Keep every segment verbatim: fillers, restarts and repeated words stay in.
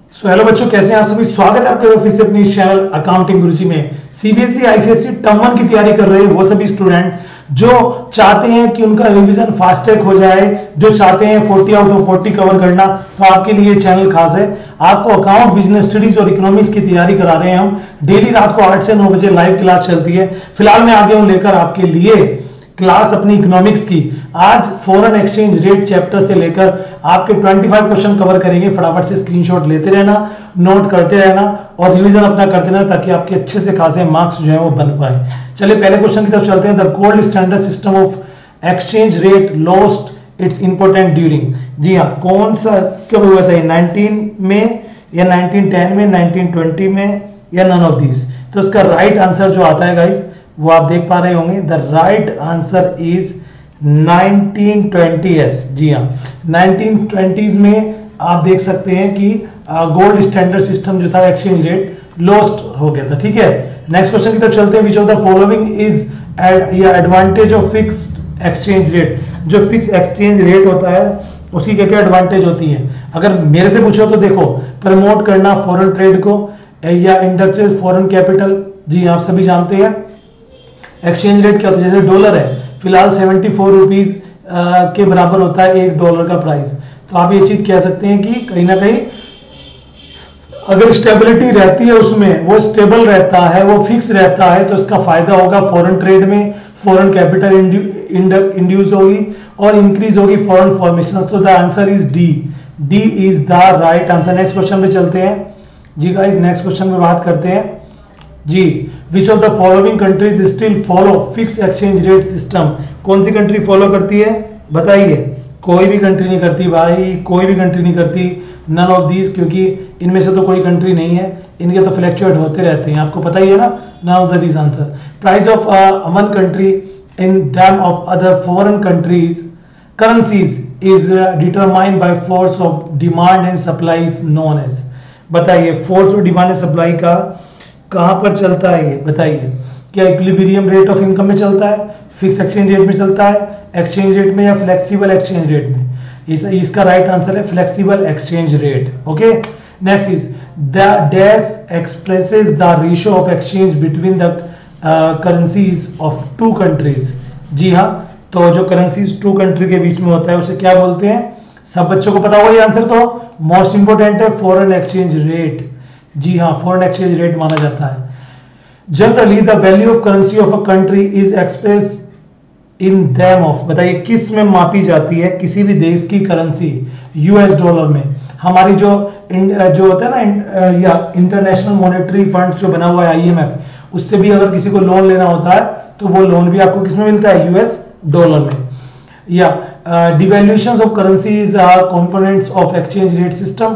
So hello बच्चों, कैसे हैं आप सभी। स्वागत है आपके फिर से अपनी चैनल अकाउंटिंग गुरुजी में। सीबीएसई आईसीएसई टर्म वन की तैयारी कर रहे हैं वो सभी स्टूडेंट जो चाहते हैं कि उनका रिवीजन फास्ट ट्रैक हो जाए, जो चाहते हैं चालीस आउट ऑफ चालीस कवर करना, तो आपके लिए चैनल खास है। आपको अकाउंट, बिजनेस स्टडीज और इकोनॉमिक्स की तैयारी करा रहे हैं हम। डेली रात को आठ से नौ बजे लाइव क्लास चलती है। फिलहाल मैं आ गया हूं लेकर आपके लिए क्लास अपनी इकोनॉमिक्स की। आज फॉरेन एक्सचेंज रेट चैप्टर से लेकर आपके पच्चीस क्वेश्चन कवर करेंगे। फटाफट से स्क्रीनशॉट लेते रहना, नोट करते रहना और रिवीजन अपना करते रहना, ताकि आपके अच्छे से खासे मार्क्स जो है वो बन पाए। चलिए पहले क्वेश्चन की तरफ चलते हैं। The gold standard system of exchange rate lost its important during. जी हाँ, कौन सा कब हुआ था? नाइनटीन में या नाइनटीन टेन में, नाइनटीन ट्वेंटी में या नन ऑफ दीज? तो इसका राइट आंसर जो आता है गाइस वो आप देख पा रहे होंगे। The right answer is nineteen twenties. जी हाँ, नाइनटीन ट्वेंटीज़ में आप देख सकते हैं कि गोल्ड स्टैंडर्ड सिस्टम जो था एक्सचेंज रेट लॉस्ट हो गया था। ठीक है, नेक्स्ट क्वेश्चन की तरफ चलते हैं। Which of the following is a advantage of fixed exchange rate? जो फिक्स एक्सचेंज रेट होता है उसकी क्या क्या एडवांटेज होती है? अगर मेरे से पूछो तो देखो, प्रमोट करना फॉरेन ट्रेड को या इंडस्ट्रियल फॉरेन कैपिटल। जी आप सभी जानते हैं एक्सचेंज रेट क्या होता है। जैसे डॉलर है, फिलहाल सेवेंटी फोर रुपीज के बराबर होता है एक डॉलर का प्राइस। तो आप ये चीज कह सकते हैं कि कहीं ना कहीं अगर स्टेबिलिटी रहती है उसमें, वो स्टेबल रहता है, वो फिक्स रहता है, तो इसका फायदा होगा फॉरेन ट्रेड में। फॉरेन कैपिटल इंड्यूस होगी और इंक्रीज होगी फॉरेन फॉर्मेशन। तो the answer is D. D is the right answer. Next question पे चलते हैं। जी गाइस, नेक्स्ट क्वेश्चन में बात करते हैं। जी, which of the following countries still follow fix exchange rate system? कौन सी कंट्री फॉलो करती है बताइए? कोई भी कंट्री नहीं करती भाई, कोई भी कंट्री नहीं करती। नन ऑफ दीज, क्योंकि इनमें से तो कोई कंट्री नहीं है, इनके तो फ्लैक्चुएट होते रहते हैं, आपको पता ही है ना। None of these answer. Price of one country in them of other foreign countries currencies is determined by force of demand and supply is known as. बताइए, force of demand and supply का कहां पर चलता है ये बताइए? क्या equilibrium rate of income में चलता है, फिक्स एक्सचेंज रेट में चलता है, एक्सचेंज रेट में, या फ्लेक्सिबल एक्सचेंज रेट में? इस, इसका राइट आंसर है flexible exchange rate. Okay, next is the dash expresses the ratio of exchange between the currencies of two countries. जी हाँ, तो जो करेंसीज टू कंट्री के बीच में होता है उसे क्या बोलते हैं? सब बच्चों को पता होगा ये आंसर, तो मोस्ट इंपोर्टेंट है फॉरेन एक्सचेंज रेट। जी हाँ, फॉरेन एक्सचेंज रेट माना जाता है। Generally the value of currency of a country is express in them of. बताइए किस में मापी जाती है किसी भी देश की करेंसी? यूएस डॉलर में। हमारी जो जो होता है ना या इंटरनेशनल मॉनेटरी फंड जो बना हुआ है आईएमएफ, उससे भी अगर किसी को लोन लेना होता है तो वो लोन भी आपको किस में मिलता है? यूएस डॉलर में। या devaluation of currencies are components of exchange rate system.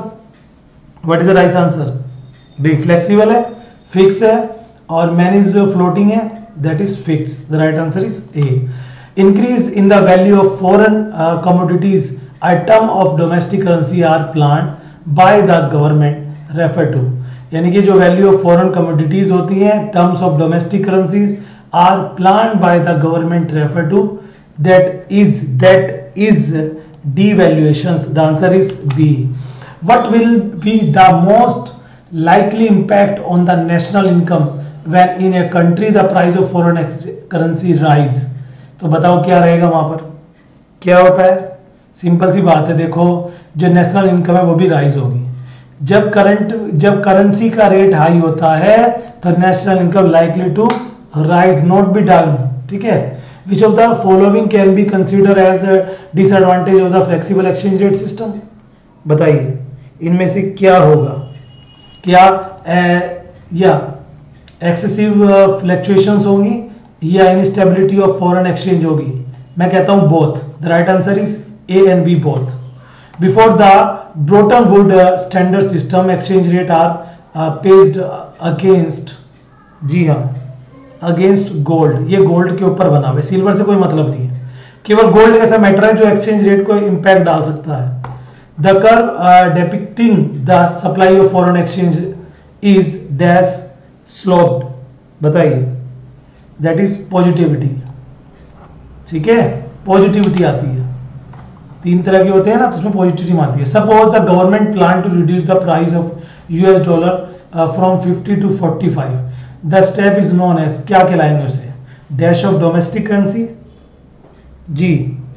What is the right answer? B flexible है, फिक्स है, और मैन इज फ्लोटिंग है, that is fix. The right answer is A. Increase in the value of foreign commodities a term of domestic currency are planned by the government refer to. यानी कि जो value of foreign commodities होती हैं, terms of domestic currencies are planned by the government refer to, that is that is devaluations. The answer is B. What will be the most likely impact on the national income when in a country the price of foreign currency rise? तो बताओ क्या रहेगा वहां पर? क्या होता है? Simple सी बात है, देखो जो नेशनल इनकम है वो भी राइज होगी। जब करंट जब करेंसी का रेट हाई होता है तो national income likely to rise, not be down. ठीक है, which of the following can be considered as a disadvantage of the flexible exchange rate system? बताइए इनमें से क्या होगा? क्या ए, या एक्सेसिव फ्लक्चुएशंस होंगी या इनस्टेबिलिटी ऑफ फॉरेन एक्सचेंज होगी? मैं कहता हूं both. The right answer is A and B, both. Before the Bretton Wood standard system exchange rate are pegged against. जी हाँ, अगेंस्ट गोल्ड। ये गोल्ड के ऊपर बना हुआ है, सिल्वर से कोई मतलब नहीं है। केवल गोल्ड ऐसा मैटर है जो एक्सचेंज रेट को इंपैक्ट डाल सकता है। The curve depicting the supply of foreign exchange is dash sloped. बताइए, दैट इज पॉजिटिविटी। ठीक है, पॉजिटिविटी आती है। तीन तरह के होते हैं ना, तो उसमें पॉजिटिव आती है। Suppose the government plan to reduce the price of US dollar from fifty to forty five, the step is known as, क्या कहलाएंगे उसे? डैश ऑफ डोमेस्टिक करेंसी जी,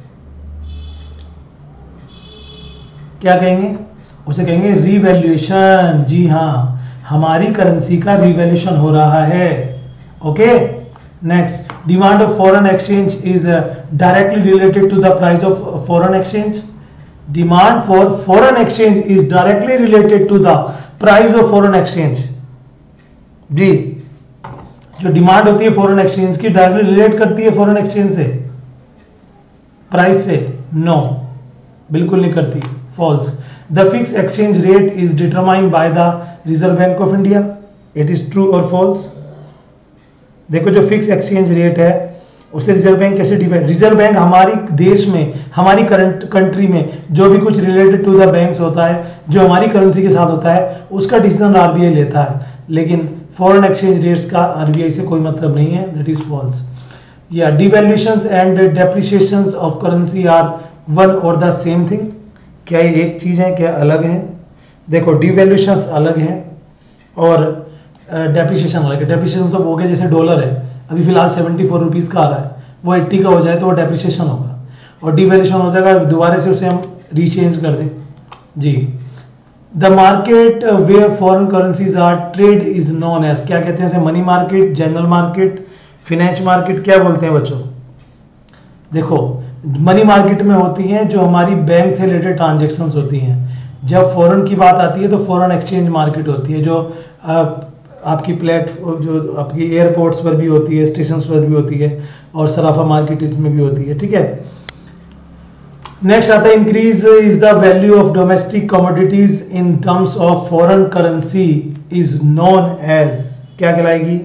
क्या कहेंगे उसे? कहेंगे रिवैल्यूएशन। जी हाँ, हमारी करेंसी का रिवैल्यूएशन हो रहा है। Okay, next, demand of foreign exchange is directly related to the price of foreign exchange. Demand for foreign exchange is directly related to the price of foreign exchange. जी, जो demand होती है foreign exchange की, directly relate करती है foreign exchange से, price से? No, बिल्कुल नहीं करती, false. The fix exchange rate is determined by the reserve bank of India, it is true और फॉल्स? देखो, जो फिक्स एक्सचेंज रेट है उससे रिजर्व बैंक कैसे डिपेंड? रिजर्व बैंक हमारी देश में, हमारी करंट कंट्री में जो भी कुछ रिलेटेड टू द बैंक्स होता है, जो हमारी करेंसी के साथ होता है, उसका डिसीजन आरबीआई लेता है, लेकिन फॉरेन एक्सचेंज रेट्स का आरबीआई से कोई मतलब नहीं है, दैट इज फॉल्स। या devaluations and depreciations of currency are one और द सेम थिंग, क्या ये एक चीज है, क्या अलग है? देखो, डिवैल्यूएशंस अलग है और डेप्रिसिएशन अलग है। डेप्रिसिएशन तो हो गया, जैसे डॉलर है अभी फिलहाल सेवेंटी फोर रुपीज का आ रहा है, वो एट्टी का हो जाए तो वो डेप्रिसिएशन होगा, और डिवैल्यूएशन हो जाएगा दोबारा से उसे हम रीचेंज कर दें। जी, the market where foreign currencies are trade is known as, क्या कहते हैं उसे? Money market, general market, finance market, क्या बोलते हैं बच्चों? देखो, मनी मार्केट में होती हैं जो हमारी बैंक से रिलेटेड ट्रांजेक्शन्स होती हैं। जब फॉरेन की बात आती है तो फॉरेन एक्सचेंज मार्केट होती है, जो आ, आपकी प्लेटफॉर्म, जो आपकी एयरपोर्ट्स पर भी होती है, स्टेशंस पर भी होती है, और सराफा मार्केट इसमें भी होती है। ठीक है, नेक्स्ट आता है, increase is the value of domestic commodities in terms of foreign currency is known as, क्या कहलाएगी?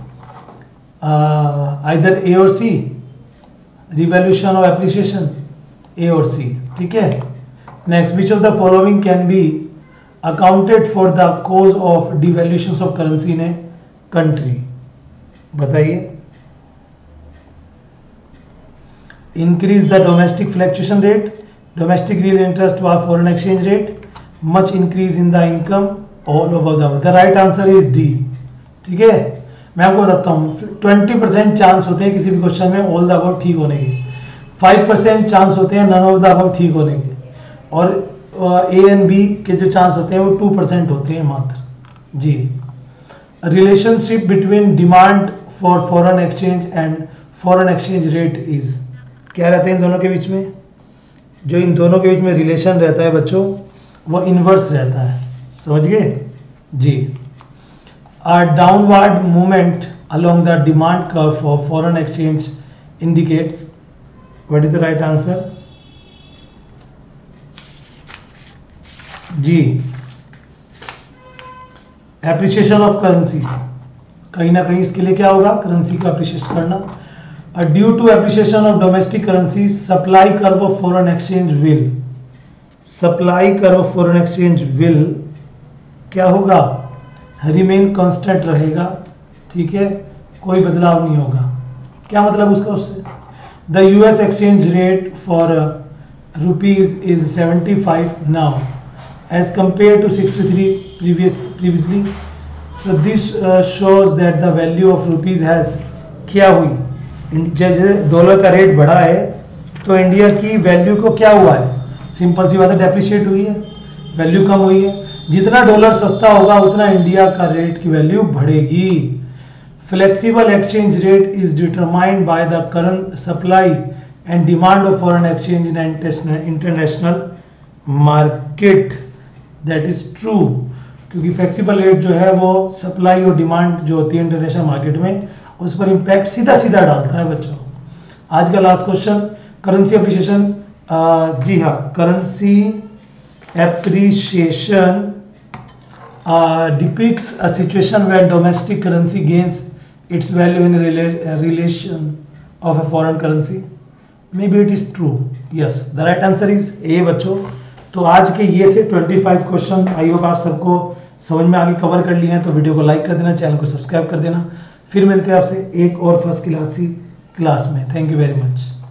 आइदर ए और सी, रिवैल्यूएशन और एप्रिसिएशन, ए और सी। ठीक है, next, which of the following can be accounted for the cause of devaluation of currency in a country, बताइए। Increase the domestic fluctuation rate, domestic real interest और foreign exchange rate, much increase in the income, all of the. The right answer is D. ठीक है, मैं आपको बताता हूँ, twenty percent chance होते हैं किसी भी क्वेश्चन में ऑल द अबव ठीक होने के, फाइव परसेंट चांस होते हैं नन ऑफ द अबव ठीक होने के, और ए एंड बी के जो चांस होते हैं वो टू परसेंट होते हैं मात्र। जी, relationship between demand for foreign exchange and foreign exchange rate is, क्या रहता है इन दोनों के बीच में? जो इन दोनों के बीच में रिलेशन रहता है बच्चों, वो इनवर्स रहता है, समझ गए? जी, a downward movement along the demand curve for foreign exchange indicates, what is the right answer? Ji, appreciation of currency, कहीं ना कहीं इसके लिए क्या होगा? करेंसी का अप्रिशिएट करना। Due to appreciation of domestic currency, supply curve of foreign exchange will, supply curve of foreign exchange will क्या होगा? रिमेन कांस्टेंट रहेगा। ठीक है, कोई बदलाव नहीं होगा। क्या मतलब उसका उससे? The US exchange rate for rupees is seventy five now as compare to sixty three previous previously, so this shows that the value of rupees has, क्या हुई? जैसे डॉलर का रेट बढ़ा है तो इंडिया की वैल्यू को क्या हुआ है? सिंपल सी बात है, डेप्रिशिएट हुई है, वैल्यू कम हुई है। जितना डॉलर सस्ता होगा उतना इंडिया का रेट की वैल्यू बढ़ेगी। Flexible exchange rate is determined by the current supply and demand of foreign exchange in international market, that is true, क्योंकि फ्लेक्सिबल रेट जो है वो सप्लाई और डिमांड जो होती है इंटरनेशनल मार्केट में, उस पर इंपैक्ट सीधा सीधा डालता है बच्चों। आज का लास्ट क्वेश्चन, करेंसी एप्रिसिएशन। जी हाँ, currency appreciation depicts a situation where domestic currency gains its value in rela relation of a foreign currency. Maybe it is true. Yes, the right answer is A बच्चों। तो आज के ये थे पच्चीस questions. I hope आप सबको समझ में आगे कवर कर लिए हैं। तो वीडियो को लाइक कर देना, चैनल को सब्सक्राइब कर देना। फिर मिलते हैं आपसे एक और फर्स्ट क्लासी क्लास में। Thank you very much.